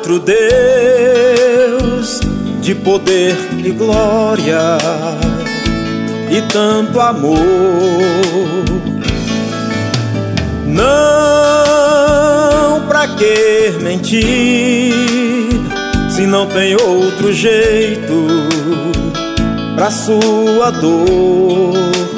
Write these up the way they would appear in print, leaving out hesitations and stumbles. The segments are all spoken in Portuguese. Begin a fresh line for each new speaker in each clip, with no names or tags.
outro Deus de poder e glória e tanto amor. Não, pra que mentir se não tem outro jeito pra sua dor?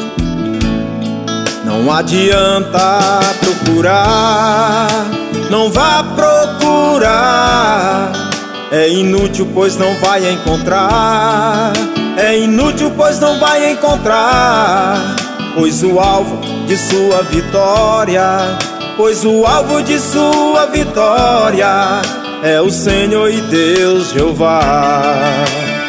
Não adianta procurar, não vá procurar. É inútil, pois não vai encontrar. É inútil, pois não vai encontrar. Pois o alvo de sua vitória, pois o alvo de sua vitória é o Senhor e Deus Jeová.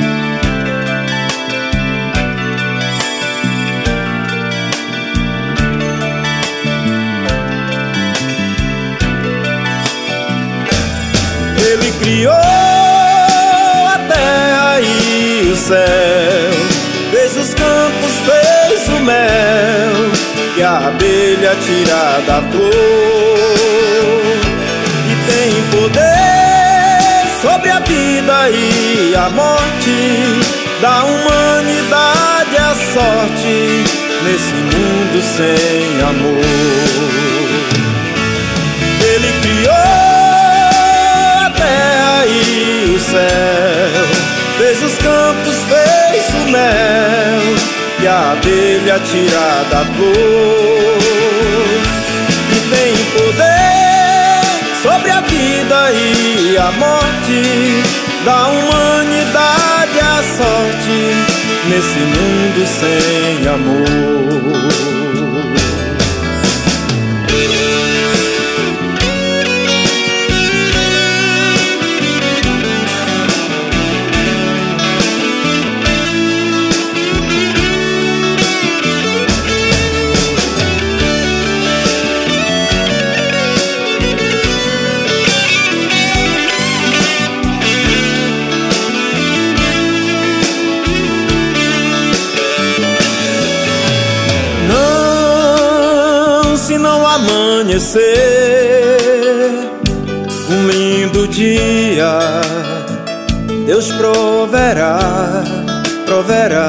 Ele criou a terra e o céu, fez os campos, fez o mel, e a abelha tira da flor. E tem poder sobre a vida e a morte, da humanidade a sorte, nesse mundo sem amor. Ele criou e o céu, fez os campos, fez o mel, e a abelha tira da flor. E tem poder sobre a vida e a morte, da humanidade a sorte, nesse mundo sem amor. Se não amanhecer um lindo dia, Deus proverá, proverá.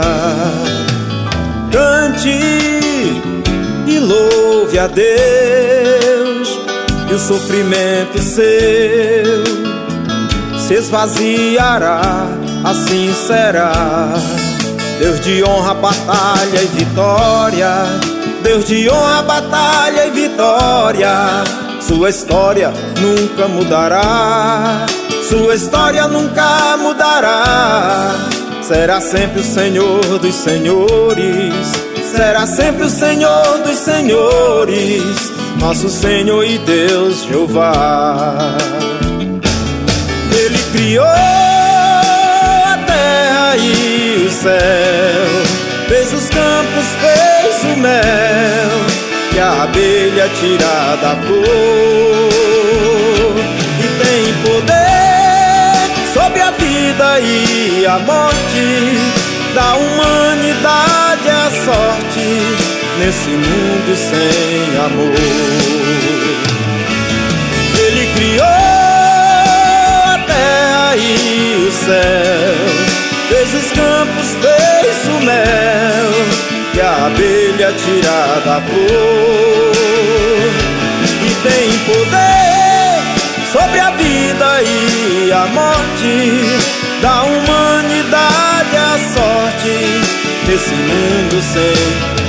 Cante e louve a Deus, e o sofrimento seu se esvaziará, assim será. Deus de honra, batalha e vitória, Deus de honra, batalha e vitória. Sua história nunca mudará, sua história nunca mudará. Será sempre o Senhor dos senhores, será sempre o Senhor dos senhores, nosso Senhor e Deus Jeová. Ele criou a terra e o céu, fez os campos, fez o mel, e a abelha tira da flor. E tem poder sobre a vida e a morte, da humanidade a sorte, nesse mundo sem amor. Ele criou a terra e o céu, fez os campos, fez o mel, e a abelha tira da flor. E tem poder sobre a vida e a morte, da humanidade a sorte, nesse mundo sem